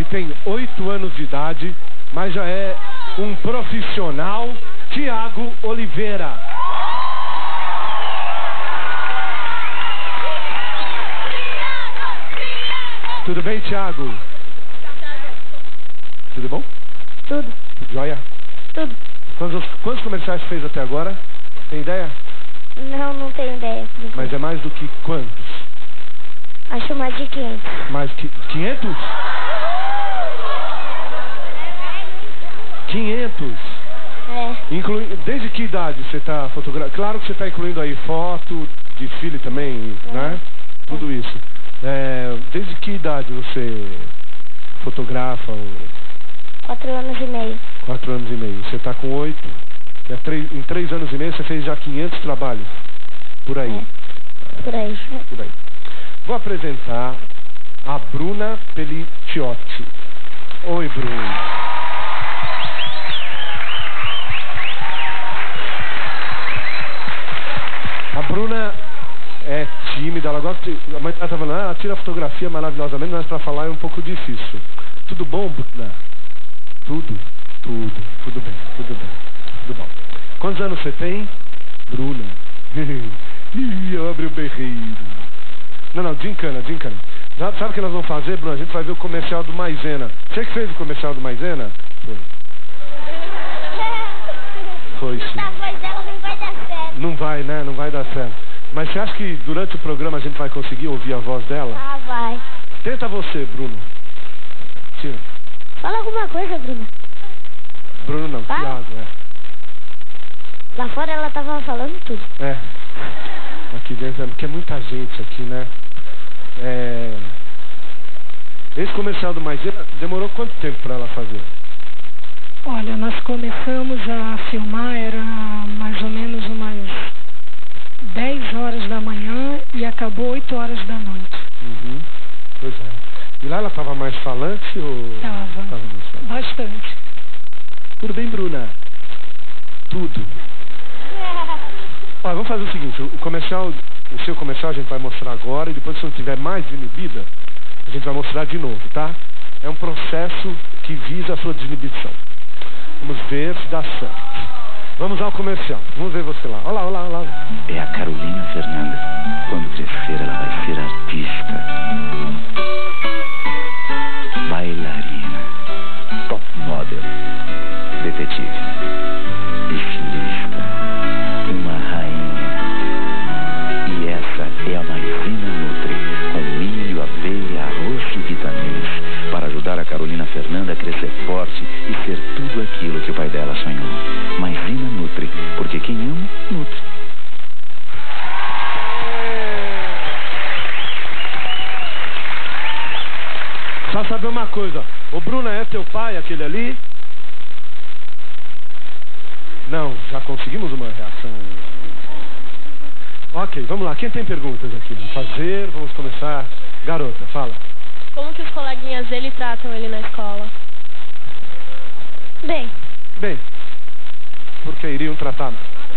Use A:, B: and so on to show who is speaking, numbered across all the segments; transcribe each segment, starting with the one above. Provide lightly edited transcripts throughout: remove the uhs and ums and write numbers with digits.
A: que tem 8 anos de idade, mas já é um profissional, Thiago Oliveira. Tudo bem, Thiago? Tudo bom?
B: Tudo.
A: Joia?
B: Tudo.
A: Quantos comerciais você fez até agora? Tem ideia?
B: Não tenho ideia.
A: Mas é mais do que quantos?
B: Acho mais de 500.
A: Mais que 500? 500?
B: É.
A: Desde que idade você está fotografando? Claro que você está incluindo aí foto, desfile também, né? Tudo isso. Desde que idade você fotografa?
B: 4 anos e meio.
A: 4 anos e meio. Você está com 8. Em 3 anos e meio você fez já 500 trabalhos. Por aí.
B: Por aí.
A: Por aí. Vou apresentar a Bruna Peliciotti. Oi, Bruna. A Bruna é tímida, ela gosta de... A mãe estava falando, ela tira a fotografia maravilhosamente, mas para falar é um pouco difícil. Tudo bom, Bruna? Tudo bem, tudo bom. Quantos anos você tem? Bruna. Eu abri o berreiro. Não, desencana. Sabe o que nós vamos fazer, Bruna? A gente vai ver o comercial do Maisena. Você que fez o comercial do Maisena? Foi. Foi sim.
B: A voz dela não vai dar certo.
A: Não vai, né? Não vai dar certo. Mas você acha que durante o programa a gente vai conseguir ouvir a voz dela?
B: Ah, vai.
A: Tenta você, Bruno. Tira.
B: Fala alguma coisa, Bruno.
A: Bruno não,
B: Fala.
A: Thiago,
B: Lá fora ela tava falando tudo.
A: Aqui dentro, porque é muita gente aqui, né? Esse comercial do Maisena demorou quanto tempo para ela fazer?
C: Olha, nós começamos a filmar, era mais ou menos umas 10 horas da manhã e acabou 8 horas da noite.
A: Pois é. E lá ela estava mais falante ou...
C: Tava
A: mais falante?
C: bastante.
A: Tudo bem, Bruna? Tudo. Olha, vamos fazer o seguinte, o seu comercial a gente vai mostrar agora e depois, se não tiver mais inibida, a gente vai mostrar de novo, tá? É um processo que visa a sua desinibição. Vamos ver se dá certo. Vamos ao comercial. Vamos ver você lá. Olha lá.
D: É a Carolina Fernanda. Quando crescer, ela vai ser artista. Bailarina. Top model. Detetive. Estilista. Uma rainha. E essa é a Maisena Nutri. Com milho, aveia, arroz e vitaminas. Para ajudar a Carolina Fernanda a crescer forte e ser tudo aquilo que o pai dela sonhou. Maisena Nutri, porque quem ama, nutre.
A: Só saber uma coisa, o Bruno é teu pai, aquele ali? Não, já conseguimos uma reação. Ok, vamos lá, quem tem perguntas aqui? Vamos começar. Garota, fala.
E: Como que os coleguinhas dele tratam ele na escola?
A: Bem, porque iriam tratar.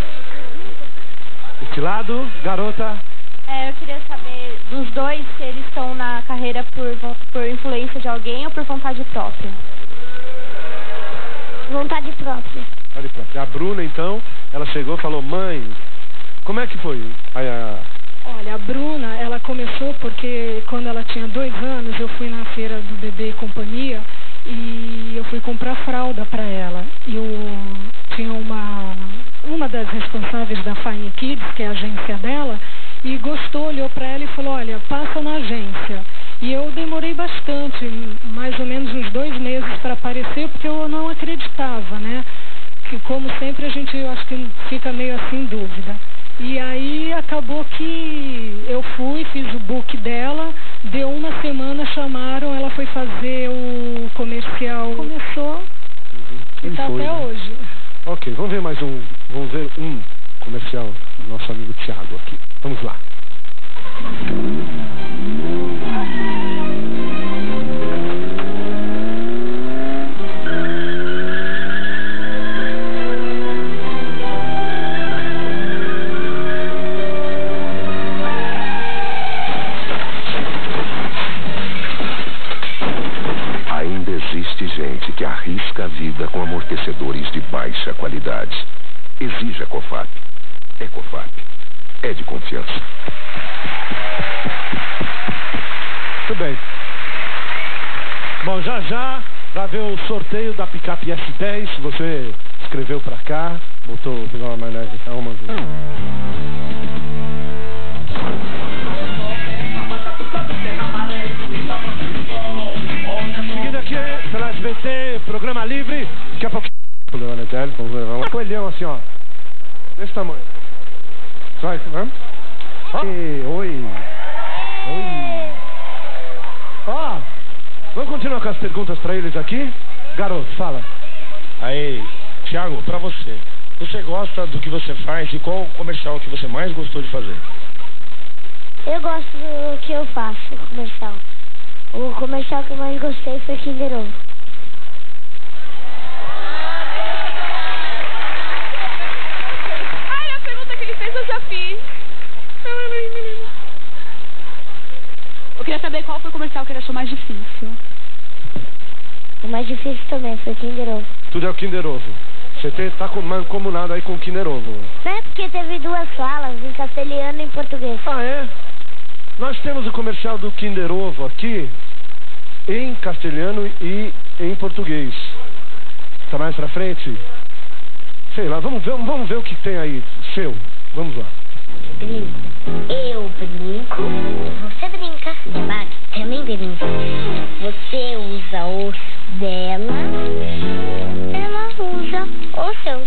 A: Esse lado, garota.
E: Eu queria saber dos dois se eles estão na carreira por influência de alguém ou por vontade própria.
B: Vontade própria.
A: A Bruna, então, ela chegou e falou, mãe, como é que foi?
C: Olha, a Bruna, ela começou porque quando ela tinha 2 anos, eu fui na feira do Bebê e Companhia e eu fui comprar fralda para ela. Eu tinha uma das responsáveis da Fine Kids, que é a agência dela, e gostou, olhou para ela e falou, olha, passa na agência. E eu demorei bastante, mais ou menos uns 2 meses para aparecer, porque eu não acreditava, né? Que como sempre eu acho que fica meio assim em dúvida. E aí acabou que eu fui, fiz o book dela, deu 1 semana, chamaram, ela foi fazer o comercial, começou e tá até hoje.
A: Ok, vamos ver um comercial do nosso amigo Thiago aqui. Vamos lá.
F: Existe gente que arrisca a vida com amortecedores de baixa qualidade. Exija Cofap. É Cofap. É de confiança.
A: Muito bem. Bom, já vai ver o sorteio da picape S10. Você escreveu pra cá, botou, pegou uma maionese, uma. Seguindo aqui pela SBT, programa livre. Daqui a pouco. Programa na tele, vamos levar um coelhão assim, ó. Desse tamanho. Vai, né? Oi. Ó, vamos continuar com as perguntas pra eles aqui? Garoto, fala.
G: Aí, Thiago, pra você. Você gosta do que você faz e qual comercial que você mais gostou de fazer?
B: Eu gosto do que eu faço, comercial. O comercial que eu mais gostei foi Kinder Ovo.
E: Ai, a pergunta que ele fez eu já fiz. Eu queria saber qual foi o comercial que ele achou mais difícil.
B: O mais difícil também foi Kinder Ovo.
A: Tudo é o Kinder Ovo. Você tá mancomunado aí com o Kinder Ovo.
B: Não é porque teve duas falas, em castelhano e em português.
A: Ah, é? Nós temos o comercial do Kinder Ovo aqui, em castelhano e em português. Tá mais pra frente? Sei lá, vamos ver o que tem aí. Seu, vamos lá.
B: Brinco. Eu brinco. Você brinca. Debate também brinca. Você usa os dela. Ela usa os seus.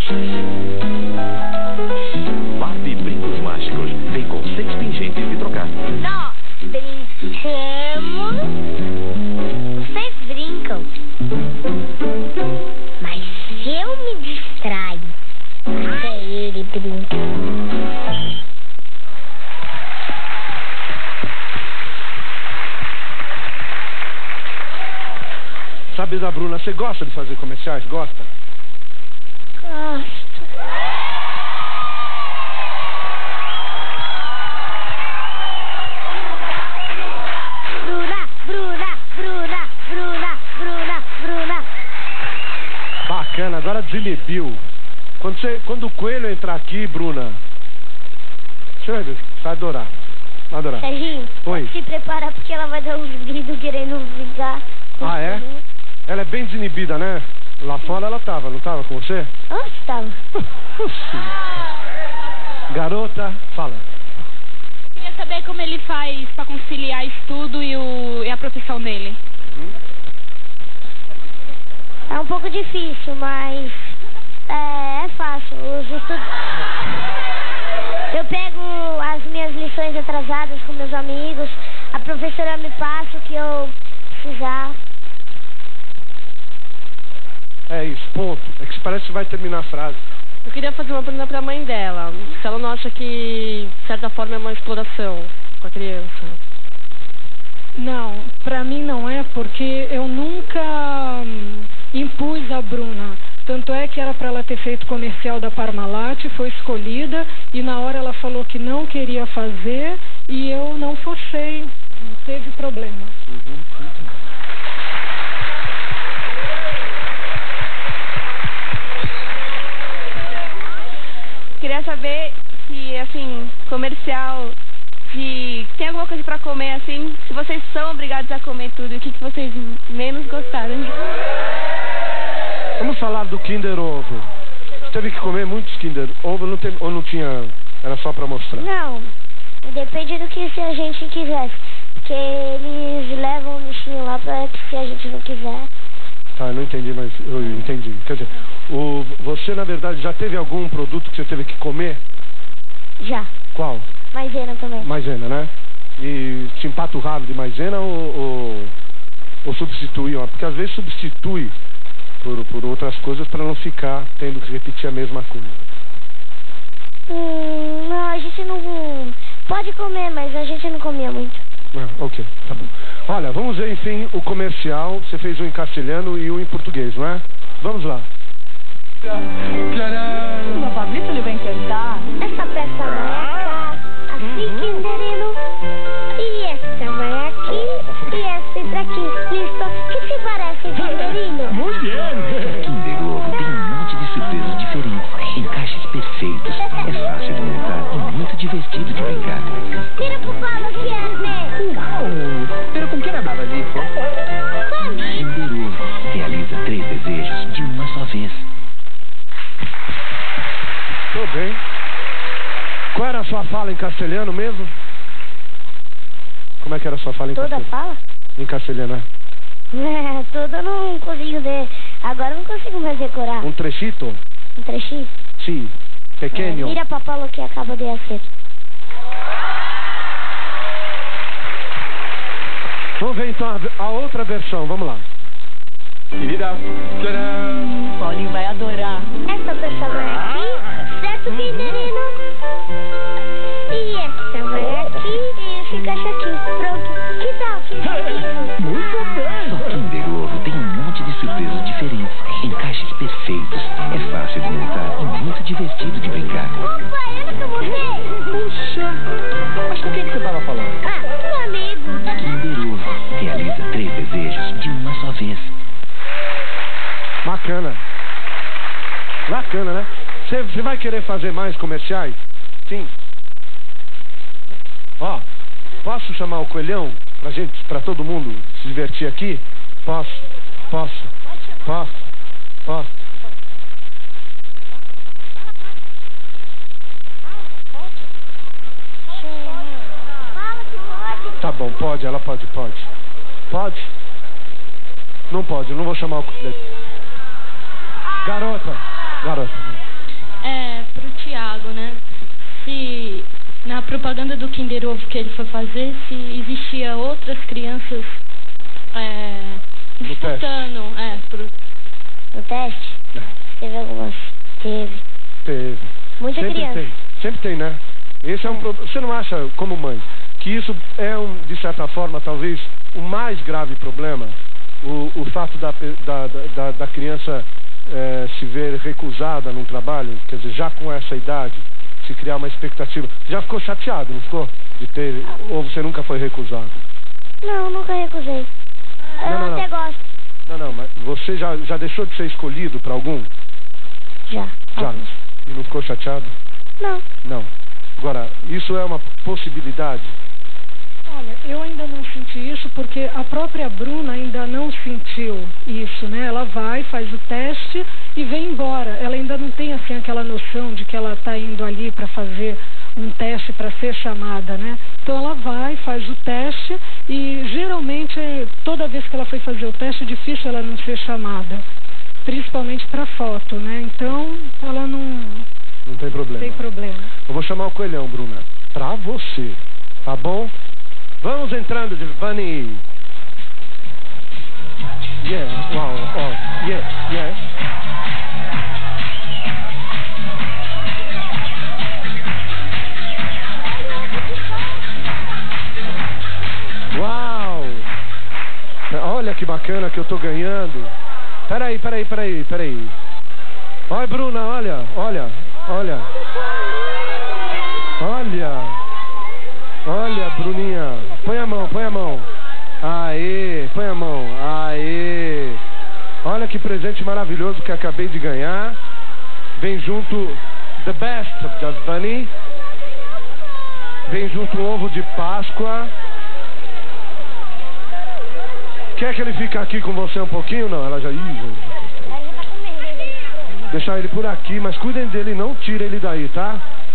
D: Barbie Brincos Mágicos. Vem com 6 pingentes de trocar.
B: Nós brincamos. Vocês brincam. Mas se eu me distraio, até ele brinca.
A: Sabe da Bruna, você gosta de fazer comerciais? Gosta?
B: Gosto. Bruna.
A: Bacana, agora desinibiu. Quando o coelho entrar aqui, Bruna, você vai ver, você vai adorar. Vai adorar.
B: Serginho,
A: Oi.
B: se prepara porque ela vai dar uns gritos querendo brigar.
A: Ah, é? Ela é bem desinibida, né? Lá fora ela tava, não tava com você?
B: Onde estava?
A: Garota, fala.
E: Queria saber como ele faz pra conciliar estudo e a profissão dele.
B: É um pouco difícil, mas é fácil. Eu pego as minhas lições atrasadas com meus amigos, a professora me passa o que eu precisar.
A: É isso, ponto. É que parece que vai terminar a frase.
H: Eu queria fazer uma pergunta pra mãe dela. Se ela não acha que, de certa forma, é uma exploração com a criança.
C: Não, pra mim não é, porque eu nunca impus a Bruna. Tanto é que era pra ela ter feito comercial da Parmalat, foi escolhida, e na hora ela falou que não queria fazer, e eu não forcei, não teve problema.
E: Queria saber se, assim, comercial de... Tem alguma coisa pra comer, assim? Se vocês são obrigados a comer tudo, o que vocês menos gostaram?
A: Vamos falar do Kinder Ovo. Você teve que comer muitos Kinder Ovo ou não tinha... Era só pra mostrar?
B: Não, depende do que se a gente quisesse. Porque eles levam o bichinho lá pra que se a gente não quiser.
A: Tá, eu não entendi, mas eu entendi. Quer dizer, você na verdade já teve algum produto que você teve que comer?
B: Já.
A: Qual?
B: Maisena também.
A: Maisena, né? E te empaturraram de maisena ou substituíam? Porque às vezes substitui por outras coisas para não ficar tendo que repetir a mesma coisa.
B: Não, a gente não... Pode comer, mas a gente não comia muito.
A: Ah, ok, tá bom. Olha, vamos ver, enfim, o comercial. Você fez um em castelhano e um em português, não é? Vamos lá.
E: A Fabrício ele vai cantar.
B: Essa peça vai cá, assim Kinderino. E essa vai aqui, e essa entra aqui. Listo? Que se parece Kinderino?
D: diferentes, encaixes perfeitos. É fácil de montar e muito divertido de brincar.
B: Mira pro Pablo que é,
D: ¡Wow! ¿Pero con quién hablabas, hijo? Kinder Ovo realiza 3 desejos de uma só vez.
A: Tô bem. Qual era a sua fala em castelhano mesmo? Como é que era a sua fala em
B: Toda
A: castelhano?
B: fala?
A: Em castelhano, né?
B: Toda eu não consigo ver. Agora eu não consigo mais decorar.
A: Um trechito?
B: Um trechinho?
A: Sim. Pequeno.
B: Mira pra Pablo que acaba de hacer.
A: Vamos ver então a outra versão, vamos lá.
I: Querida, tcharam!
H: Paulinho vai adorar.
B: Essa pessoa vai aqui, certo, Kinderino? E essa vai aqui e fica aqui. Pronto. Que tal, Kinderino?
D: Muito bem! Só Kinder Ovo tem um monte de surpresas diferentes, encaixes perfeitos. É fácil de montar e muito divertido de brincar.
B: Opa, eu nunca mostrei.
D: Puxa! Mas com quem que você tava falando?
B: Ah, um amigo.
D: Kinder Ovo realiza 3 desejos de uma só vez.
A: Bacana. Bacana, né? Você vai querer fazer mais comerciais? Sim. Ó, posso chamar o Coelhão pra todo mundo se divertir aqui? Posso.
B: Fala que pode.
A: Tá bom, pode, ela pode. Pode? Não pode, eu não vou chamar o Coelhão. Garota.
C: Pro Thiago, né? Se na propaganda do Kinder Ovo que ele foi fazer, se existia outras crianças disputando,
B: No teste? Teve algumas. Teve. Muita criança.
A: Sempre tem, né? Esse é um problema. Você não acha, como mãe, que isso é de certa forma, talvez, o mais grave problema? O fato da criança se ver recusada num trabalho, quer dizer, já com essa idade, se criar uma expectativa. Já ficou chateado, não ficou? De ter, ou você nunca foi recusado?
B: Não, nunca recusei. Eu até gosto.
A: Não, mas você já deixou de ser escolhido pra algum?
B: Já.
A: E não ficou chateado? Não. Agora, isso é uma possibilidade?
C: Olha, eu ainda não senti isso porque a própria Bruna ainda não sentiu isso, né? Ela vai, faz o teste e vem embora. Ela ainda não tem, assim, aquela noção de que ela está indo ali para fazer um teste para ser chamada, né? Então ela vai, faz o teste e geralmente toda vez que ela foi fazer o teste é difícil ela não ser chamada, principalmente para foto, né? Então ela não
A: tem problema. Eu vou chamar o Coelhão, Bruna, pra você, tá bom? Vamos entrando de Bunny. Yeah, wow, oh, yeah. Uau! Olha que bacana que eu tô ganhando. Peraí. Olha, Bruna, olha. Olha, Bruninha. Põe a mão. Aê, põe a mão. Aê. Olha que presente maravilhoso que acabei de ganhar. Vem junto The Best of Just Bunny. Vem junto um ovo de Páscoa. Quer que ele fique aqui com você um pouquinho? Não, ela já... Ih, gente. Deixar ele por aqui, mas cuidem dele, não tira ele daí, tá?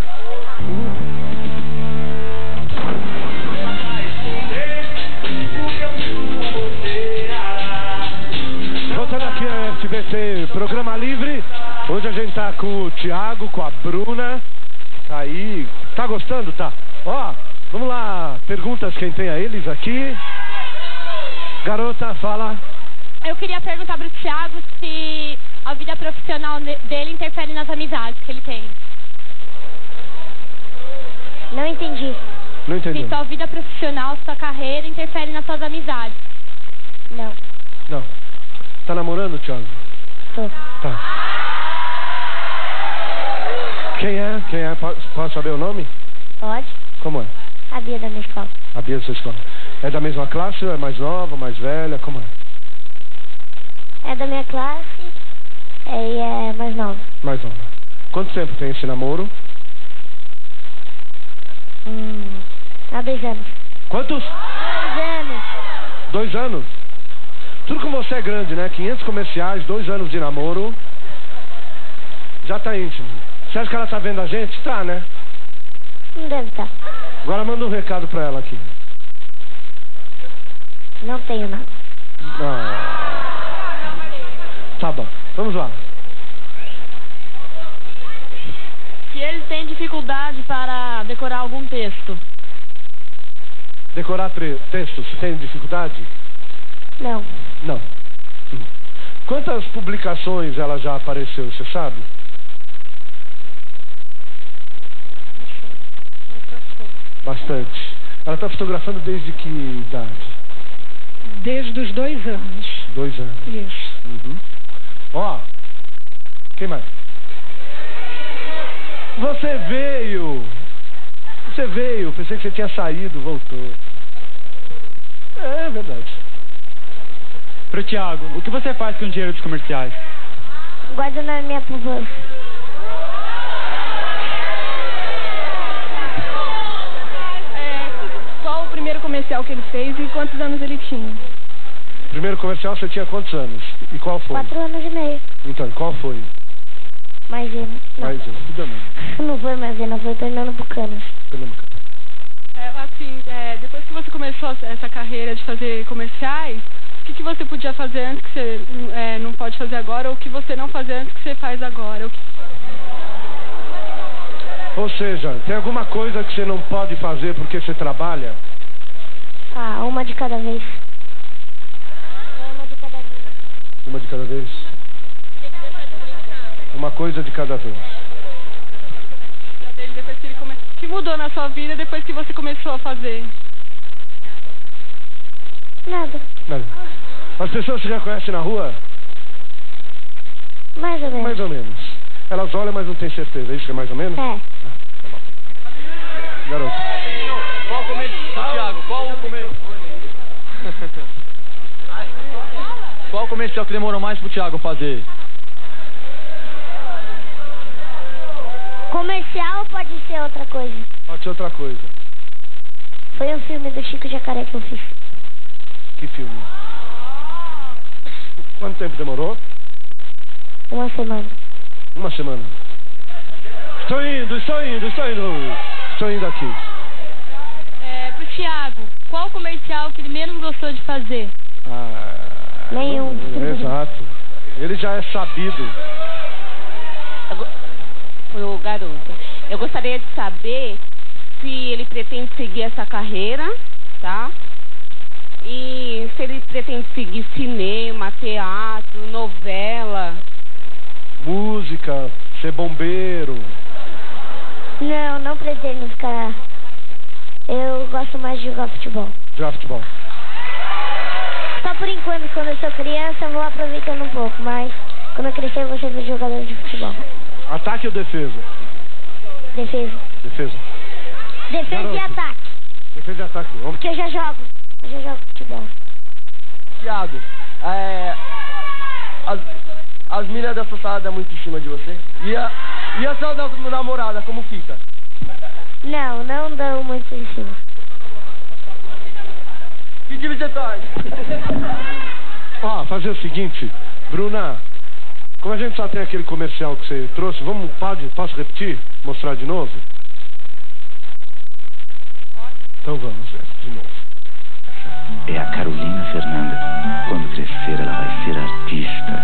A: Voltando aqui a SBT Programa Livre, hoje a gente tá com o Thiago, com a Bruna. Tá aí, tá gostando? Tá. Ó, vamos lá, perguntas quem tem a eles aqui. Garota, fala.
E: Eu queria perguntar pro Thiago se a vida profissional dele interfere nas amizades que ele tem.
B: Não entendi.
A: Não entendi.
E: Se sua vida profissional, sua carreira interfere nas suas amizades.
B: Não.
A: Tá namorando, Thiago?
B: Tô.
A: Tá. Quem é? Pode saber o nome?
B: Pode.
A: Como é?
B: A Bia da minha escola.
A: A Bia da sua escola. É da mesma classe ou é mais nova, mais velha? Como é?
B: É da minha classe E é mais nova.
A: Mais nova. Quanto tempo tem esse namoro?
B: Há 2 anos.
A: Quantos?
B: 2 anos.
A: 2 anos? Tudo com você é grande, né? 500 comerciais, 2 anos de namoro. Já tá íntimo. Você acha que ela tá vendo a gente? Tá, né?
B: Não deve estar.
A: Agora manda um recado pra ela aqui.
B: Não tenho nada.
A: Tá bom. Vamos lá.
H: Se ele tem dificuldade para decorar algum texto.
A: Decorar texto, você tem dificuldade?
B: Não.
A: Não. Quantas publicações ela já apareceu, você sabe? Bastante. Ela está fotografando desde que idade?
C: Desde os 2 anos.
A: 2 anos.
C: Isso.
A: Ó, quem mais? Você veio. Pensei que você tinha saído, voltou. É verdade.
I: Pro Thiago, o que você faz com o dinheiro dos comerciais?
B: Guardo na minha poupança.
E: Qual o primeiro comercial que ele fez e quantos anos ele tinha?
A: Primeiro comercial você tinha quantos anos? E qual foi?
B: 4 anos e meio.
A: Então, qual foi?
B: Maisena. Não.
A: Maisena, tudo bem.
B: Não foi Maisena, foi Pernambucanas.
E: Depois que você começou essa carreira de fazer comerciais, o que você podia fazer antes que você não pode fazer agora, ou o que você não fazia antes que você faz agora?
A: Ou seja, tem alguma coisa que você não pode fazer porque você trabalha?
B: Uma de cada vez. Uma de cada vez.
A: Uma de cada vez? Uma coisa de cada vez.
E: O que mudou na sua vida depois que você começou a fazer?
B: Nada.
A: As pessoas você já conhece na rua?
B: Mais ou menos.
A: Mais ou menos. Elas olham, mas não tem certeza. Isso é mais ou menos?
B: É.
A: Tá bom. Garoto.
I: Qual comercial? Thiago, qual comercial que demorou mais pro Thiago fazer?
B: Comercial pode ser outra coisa.
A: Pode ser outra coisa.
B: Foi um filme do Chico Jacaré que eu fiz.
A: Que filme? Quanto tempo demorou?
B: 1 semana.
A: 1 semana. Estou indo aqui.
H: Pro Thiago, qual comercial que ele menos gostou de fazer?
B: Nenhum.
A: Exato. Ele já é sabido.
J: Ô garoto, eu gostaria de saber se ele pretende seguir essa carreira, tá? E se ele pretende seguir cinema, teatro, novela.
A: Música, ser bombeiro.
B: Não pretendo ficar. Eu gosto mais de jogar futebol.
A: Jogar futebol.
B: Só por enquanto, quando eu sou criança, eu vou aproveitando um pouco, mas quando eu crescer, eu vou ser jogador de futebol.
A: Ataque ou defesa?
B: Defesa.
A: Defesa.
B: Defesa e ataque.
A: Defesa e ataque. Vamos.
B: Porque eu já jogo futebol.
K: Thiago, as meninas da sua sala dão muito em cima de você? E a sua namorada, como fica?
B: Não dão muito em cima.
K: Que time você torce?
A: Fazer o seguinte, Bruna, como a gente só tem aquele comercial que você trouxe, posso repetir? Mostrar de novo? Então vamos ver, de novo.
D: É a Carolina Fernanda. Quando crescer, ela vai ser artista,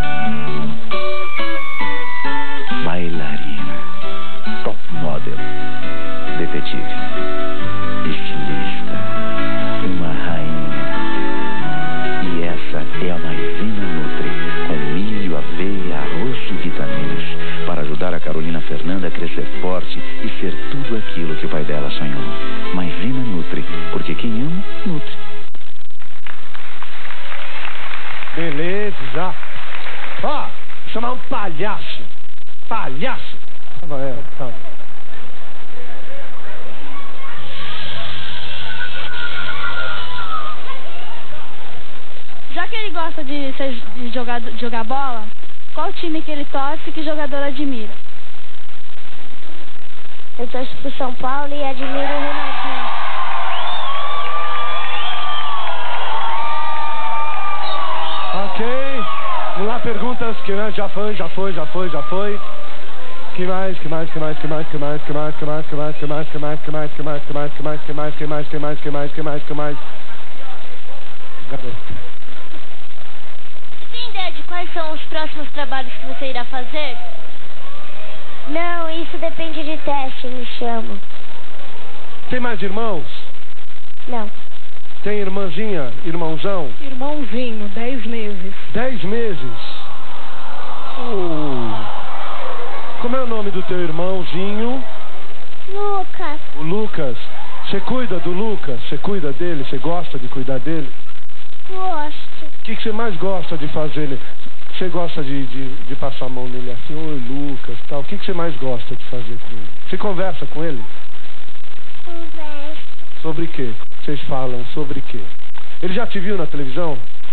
D: bailarina, top model, detetive, estilista, uma rainha. E essa é a Maisena Nutri, com milho, aveia, arroz e vitaminas, para ajudar a Carolina Fernanda a crescer forte e ser tudo aquilo que o pai dela sonhou. Maisena Nutri, porque quem ama, nutre.
A: Beleza. Chamar um palhaço. Palhaço. Tá.
H: Já que ele gosta de jogar bola,
B: qual time que ele torce e que jogador admira. Eu torço pro São Paulo e admiro o Ronaldinho.
A: Ok. Vamos lá, perguntas. Que já foi. Que mais? Garoto.
B: Você tem ideia de quais são os próximos trabalhos que você irá fazer? Não, isso depende de teste, me chamam.
A: Tem mais irmãos?
B: Não.
A: Tem irmãzinha? Irmãozão?
C: Irmãozinho, 10 meses.
A: 10 meses? Como é o nome do teu irmãozinho?
B: Lucas.
A: O Lucas. Você cuida do Lucas? Você cuida dele? Você gosta de cuidar dele?
B: Gosto.
A: O que você mais gosta de fazer? Você gosta de passar a mão nele assim? Oi, Lucas, tal. O que você mais gosta de fazer com ele? Você conversa com ele?
B: Conversa.
A: Sobre o quê? Vocês falam sobre o quê? Ele já te viu na televisão?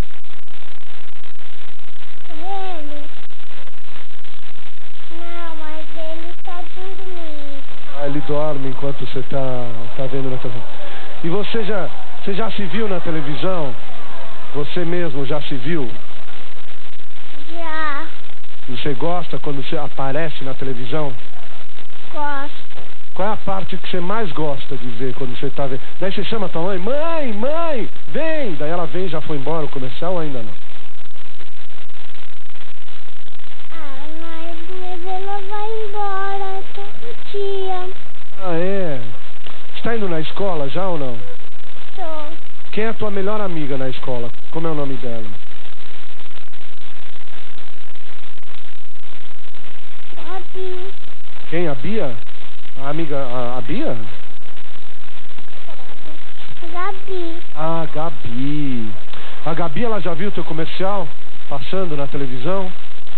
B: Ele? Não, mas ele tá dormindo.
A: Ah, ele dorme enquanto você tá vendo na televisão. E você já se viu na televisão? Você mesmo já se viu?
B: Já.
A: Você gosta quando você aparece na televisão?
B: Gosto.
A: Qual é a parte que você mais gosta de ver quando você tá vendo? Daí você chama a tua mãe, mãe, vem! Daí ela vem e já foi embora o comercial ou ainda não?
B: Ah, mas ela vai embora todo dia.
A: Ah, é? Você tá indo na escola já ou não?
B: Tô.
A: Quem é a tua melhor amiga na escola? Como é o nome dela?
B: A Bia.
A: Quem? A Bia? A amiga, a Bia?
B: Gabi.
A: Ah, Gabi. A Gabi, ela já viu o teu comercial? Passando na televisão?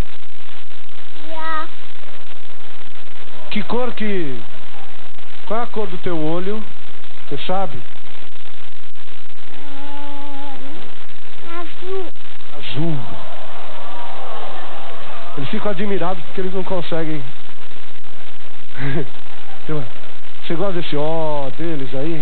B: Já.
A: Que cor que... Qual é a cor do teu olho? Você sabe?
B: Azul.
A: Azul. Eles ficam admirados porque eles não conseguem. Você gosta desse ó deles aí?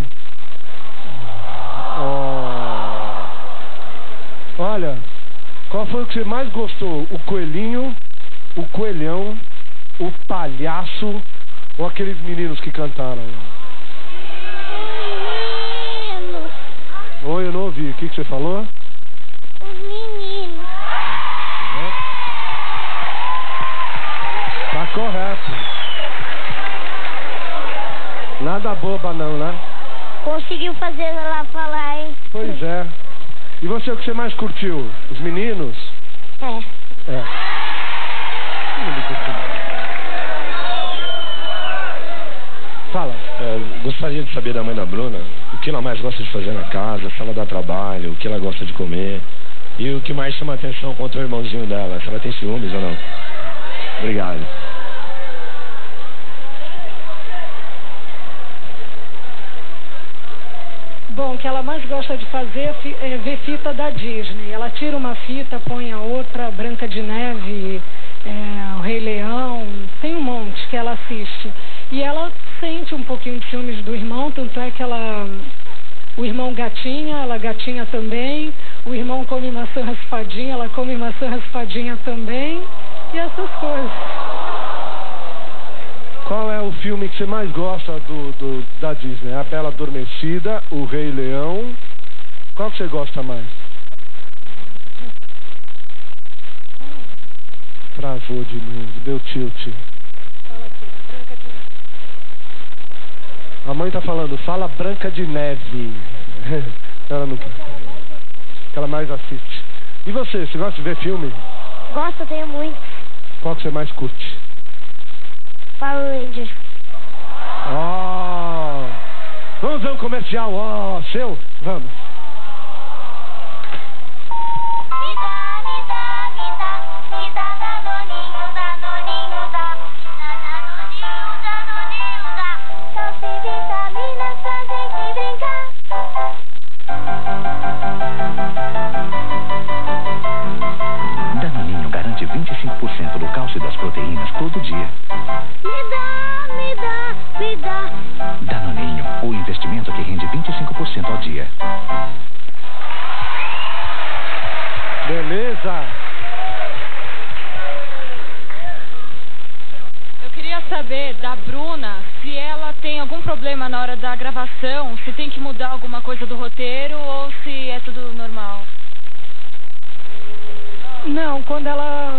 A: Ó. Olha, qual foi o que você mais gostou? O coelhinho, o coelhão, o palhaço ou aqueles meninos que cantaram?
B: Meninos.
A: Oi, eu não ouvi. O que você falou?
B: Os meninos.
A: Tá correto. Nada boba não, né?
B: Conseguiu fazer ela falar, hein?
A: Pois é. E você, o que você mais curtiu? Os meninos?
B: É.
A: É. Fala.
G: Gostaria de saber da mãe da Bruna o que ela mais gosta de fazer na casa, se ela dá trabalho, o que ela gosta de comer e o que mais chama a atenção contra o irmãozinho dela, se ela tem ciúmes ou não. Obrigado.
C: Bom, o que ela mais gosta de fazer é ver fita da Disney. Ela tira uma fita, põe a outra, Branca de Neve, o Rei Leão, tem um monte que ela assiste. E ela sente um pouquinho de ciúmes do irmão, tanto é que o irmão gatinha, ela gatinha também. O irmão come maçã raspadinha, ela come maçã raspadinha também. E essas coisas.
A: Qual é o filme que você mais gosta da Disney? A Bela Adormecida, O Rei Leão. Qual que você gosta mais? Travou de novo, deu tilt. A mãe tá falando, fala Branca de Neve. Ela não quer. Que ela mais assiste. E você gosta de ver filme?
B: Gosto, tenho muito.
A: Qual que você mais curte?
B: Power Rangers.
A: Oh. Vamos ver um comercial, seu? Vamos.
D: Danoninho garante 25%
F: ao dia.
A: Beleza.
L: Eu queria saber da Bruna se ela tem algum problema na hora da gravação, se tem que mudar alguma coisa do roteiro ou se é tudo normal.
C: Não, quando ela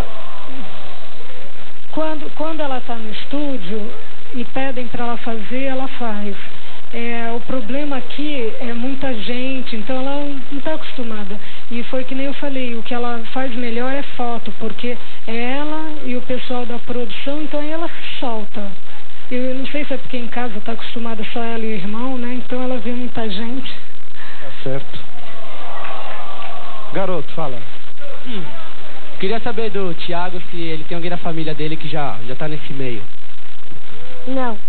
C: tá no estúdio e pedem para ela fazer, ela faz. O problema aqui é muita gente, então ela não está acostumada. E foi que nem eu falei, o que ela faz melhor é foto, porque é ela e o pessoal da produção, então aí ela se solta. Eu não sei se é porque em casa está acostumada só ela e o irmão, né? Então ela vê muita gente.
A: Tá certo. Garoto, fala.
K: Queria saber do Thiago se ele tem alguém da família dele que já tá nesse meio.
B: Não.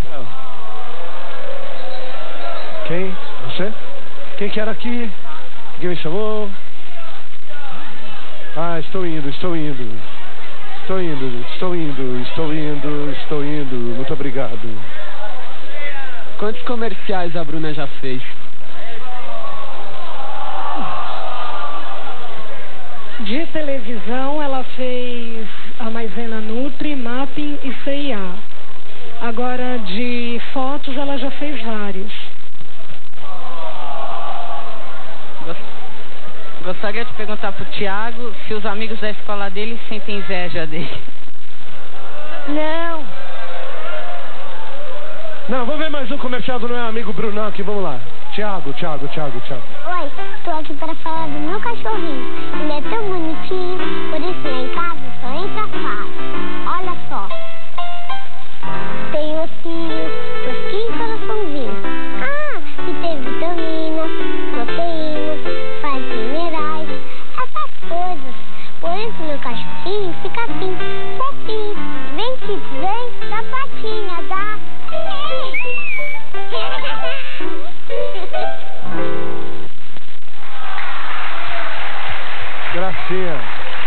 A: Quem? Você? Quem que era aqui? Ninguém me chamou? Ah, estou indo. Muito obrigado.
K: Quantos comerciais a Bruna já fez?
C: De televisão, ela fez a Maisena Nutri, Mapping e CIA. Agora, de fotos, ela já fez vários.
J: Gostaria de perguntar pro Thiago se os amigos da escola dele sentem inveja dele.
B: Não.
A: Não, vamos ver mais um comercial do meu amigo Brunão aqui, vamos lá. Thiago.
B: Oi, tô aqui para falar do meu cachorrinho. Ele é tão bonitinho, por isso lá em casa só entra fácil. Olha só. Tem ossinho, tosquinho e coraçãozinho. Ah, e tem vitaminas, proteínas, sais minerais, essas coisas. Por isso meu cachorrinho fica assim, fofinho. Vem que vem da patinha, tá?
A: Gracinha.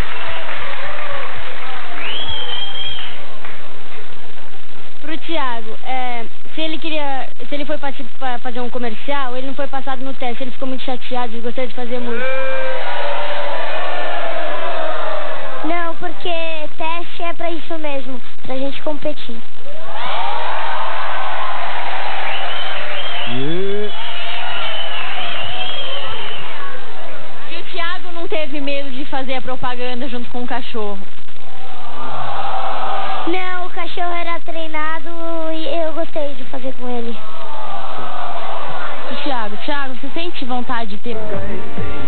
M: Pro Thiago, se ele foi fazer um comercial, ele não foi passado no teste, ele ficou muito chateado e gostaria de fazer muito.
B: Não, porque teste é pra isso mesmo, pra gente competir.
L: E o Thiago não teve medo de fazer a propaganda junto com o cachorro?
B: Não, o cachorro era treinado e eu gostei de fazer com ele.
L: E Thiago, você sente vontade de ter...